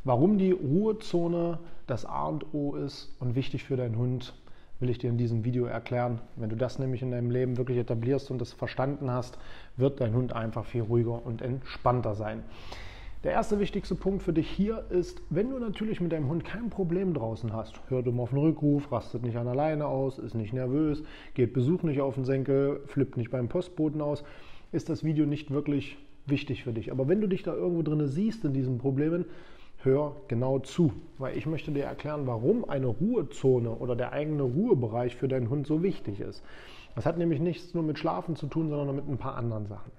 Warum die Ruhezone das A und O ist und wichtig für deinen Hund, will ich dir in diesem Video erklären. Wenn du das nämlich in deinem Leben wirklich etablierst und das verstanden hast, wird dein Hund einfach viel ruhiger und entspannter sein. Der erste wichtigste Punkt für dich hier ist, wenn du natürlich mit deinem Hund kein Problem draußen hast, hört immer auf den Rückruf, rastet nicht an alleine aus, ist nicht nervös, geht Besuch nicht auf den Senkel, flippt nicht beim Postboten aus, ist das Video nicht wirklich wichtig für dich. Aber wenn du dich da irgendwo drin siehst in diesen Problemen, hör genau zu, weil ich möchte dir erklären, warum eine Ruhezone oder der eigene Ruhebereich für deinen Hund so wichtig ist. Das hat nämlich nichts nur mit Schlafen zu tun, sondern mit ein paar anderen Sachen.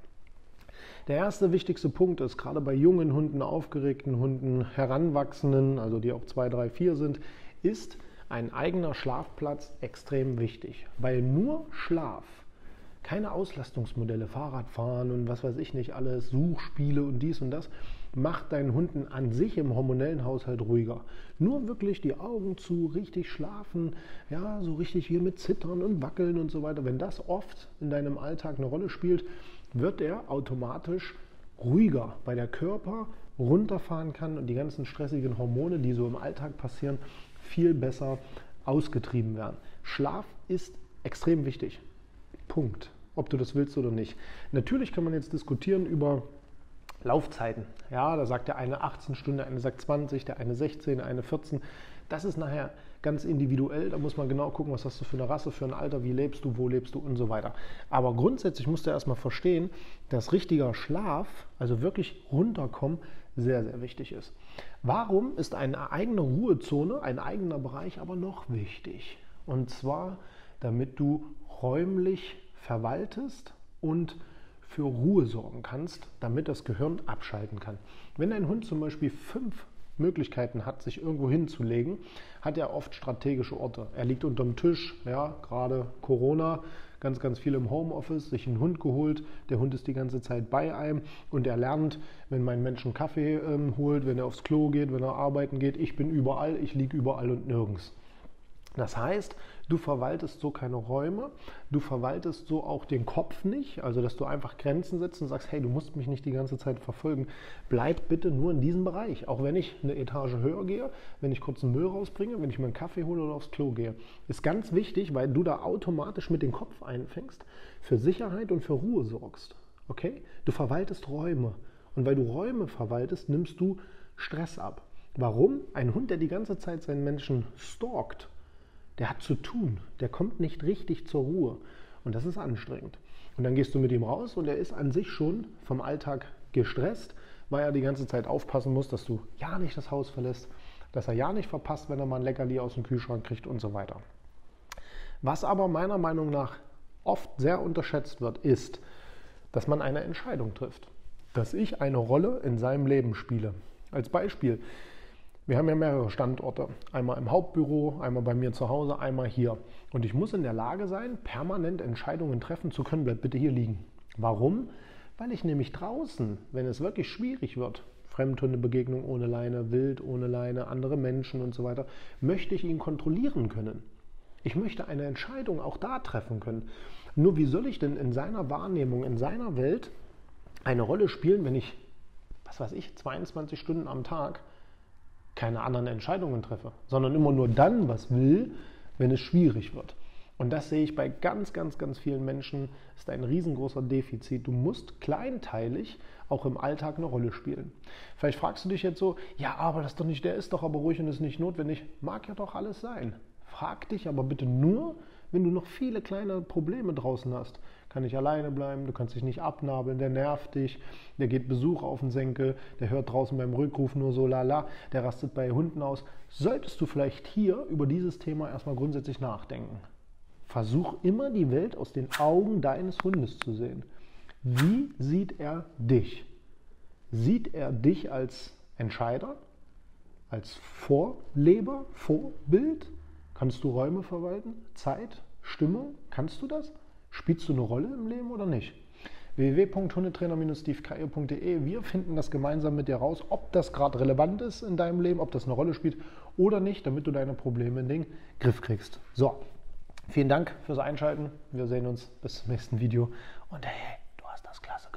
Der erste wichtigste Punkt ist, gerade bei jungen Hunden, aufgeregten Hunden, Heranwachsenden, also die auch 2, 3, 4 sind, ist ein eigener Schlafplatz extrem wichtig, weil nur Schlaf, keine Auslastungsmodelle, Fahrradfahren und was weiß ich nicht alles, Suchspiele und dies und das, macht deinen Hunden an sich im hormonellen Haushalt ruhiger. Nur wirklich die Augen zu, richtig schlafen, ja, so richtig hier mit Zittern und Wackeln und so weiter. Wenn das oft in deinem Alltag eine Rolle spielt, wird er automatisch ruhiger, weil der Körper runterfahren kann und die ganzen stressigen Hormone, die so im Alltag passieren, viel besser ausgetrieben werden. Schlaf ist extrem wichtig. Punkt. Ob du das willst oder nicht. Natürlich kann man jetzt diskutieren über Laufzeiten. Ja, da sagt der eine 18 Stunden, der eine sagt 20, der eine 16, der eine 14. Das ist nachher ganz individuell. Da muss man genau gucken, was hast du für eine Rasse, für ein Alter, wie lebst du, wo lebst du und so weiter. Aber grundsätzlich musst du erstmal verstehen, dass richtiger Schlaf, also wirklich runterkommen, sehr, sehr wichtig ist. Warum ist eine eigene Ruhezone, ein eigener Bereich aber noch wichtig? Und zwar, damit du räumlich verwaltest und für Ruhe sorgen kannst, damit das Gehirn abschalten kann. Wenn dein Hund zum Beispiel 5 Möglichkeiten hat, sich irgendwo hinzulegen, hat er oft strategische Orte. Er liegt unterm Tisch, ja, gerade Corona, ganz, ganz viel im Homeoffice, sich einen Hund geholt, der Hund ist die ganze Zeit bei einem und er lernt, wenn mein Mensch einen Kaffee holt, wenn er aufs Klo geht, wenn er arbeiten geht, ich bin überall, ich liege überall und nirgends. Das heißt, du verwaltest so keine Räume, du verwaltest so auch den Kopf nicht, also dass du einfach Grenzen setzt und sagst, hey, du musst mich nicht die ganze Zeit verfolgen, bleib bitte nur in diesem Bereich, auch wenn ich eine Etage höher gehe, wenn ich kurz einen Müll rausbringe, wenn ich mir einen Kaffee hole oder aufs Klo gehe. Ist ganz wichtig, weil du da automatisch mit dem Kopf einfängst, für Sicherheit und für Ruhe sorgst. Okay? Du verwaltest Räume und weil du Räume verwaltest, nimmst du Stress ab. Warum? Ein Hund, der die ganze Zeit seinen Menschen stalkt, der hat zu tun, der kommt nicht richtig zur Ruhe und das ist anstrengend. Und dann gehst du mit ihm raus und er ist an sich schon vom Alltag gestresst, weil er die ganze Zeit aufpassen muss, dass du ja nicht das Haus verlässt, dass er ja nicht verpasst, wenn er mal ein Leckerli aus dem Kühlschrank kriegt und so weiter. Was aber meiner Meinung nach oft sehr unterschätzt wird, ist, dass man eine Entscheidung trifft, dass ich eine Rolle in seinem Leben spiele. Als Beispiel, wir haben ja mehrere Standorte, einmal im Hauptbüro, einmal bei mir zu Hause, einmal hier. Und ich muss in der Lage sein, permanent Entscheidungen treffen zu können, bleib bitte hier liegen. Warum? Weil ich nämlich draußen, wenn es wirklich schwierig wird, Fremdhundebegegnung ohne Leine, wild ohne Leine, andere Menschen und so weiter, möchte ich ihn kontrollieren können. Ich möchte eine Entscheidung auch da treffen können. Nur wie soll ich denn in seiner Wahrnehmung, in seiner Welt eine Rolle spielen, wenn ich, 22 Stunden am Tag keine anderen Entscheidungen treffe, sondern immer nur dann was will, wenn es schwierig wird. Und das sehe ich bei ganz, ganz, ganz vielen Menschen, ist ein riesengroßer Defizit. Du musst kleinteilig auch im Alltag eine Rolle spielen. Vielleicht fragst du dich jetzt so, ja, aber das ist doch nicht, der ist doch aber ruhig und ist nicht notwendig. Mag ja doch alles sein. Frag dich aber bitte nur, wenn du noch viele kleine Probleme draußen hast. Kann ich alleine bleiben, du kannst dich nicht abnabeln, der nervt dich, der geht Besuch auf den Senkel, der hört draußen beim Rückruf nur so lala, der rastet bei Hunden aus. Solltest du vielleicht hier über dieses Thema erstmal grundsätzlich nachdenken. Versuch immer die Welt aus den Augen deines Hundes zu sehen. Wie sieht er dich? Sieht er dich als Entscheider, als Vorleber, Vorbild? Kannst du Räume verwalten? Zeit? Stimmung? Kannst du das? Spielst du eine Rolle im Leben oder nicht? www.hundetrainer-stevekeier.de. Wir finden das gemeinsam mit dir raus, ob das gerade relevant ist in deinem Leben, ob das eine Rolle spielt oder nicht, damit du deine Probleme in den Griff kriegst. So, vielen Dank fürs Einschalten. Wir sehen uns bis zum nächsten Video und hey, du hast das klasse